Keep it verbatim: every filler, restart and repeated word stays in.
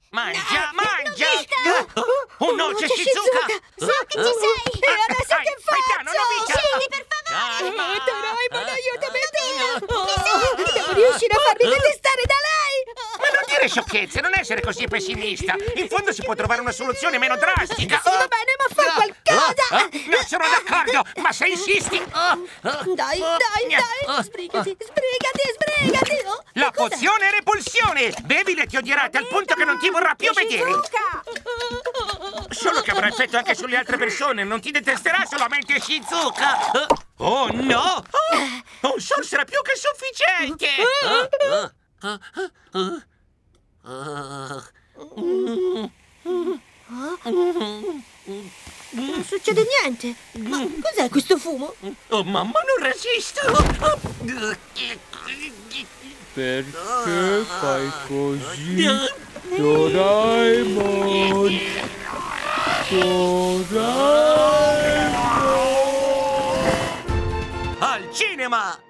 Mangia, mangia! Nobita! Oh no, c'è Shizuka! So che ci sei! E adesso Dai, che fai piano, faccio? Nobita! Scegli, per favore! Calma! Doraemon, aiutami! Oh, devo riuscire a farmi detestare da lei! Ma non dire sciocchezze, non essere così pessimista! In fondo si può trovare una soluzione meno drastica! Sì, va bene, ma fai qualcosa! Ah, non sono d'accordo, ma se insisti... Dai, dai, dai! Sbrigati, sbrigati, sbrigati! Oh, La cos'è? pozione repulsione! Bevila e ti odierai al punto che non ti vorrà più vedere! Solo che avrà effetto anche sulle altre persone, non ti detesterà solamente Shizuka! Oh no! Oh, un sol sarà più che sufficiente! Non succede niente! Ma cos'è questo fumo? Oh mamma, non resisto! Perché fai così? Doraemon! Doraemon! Al cinema!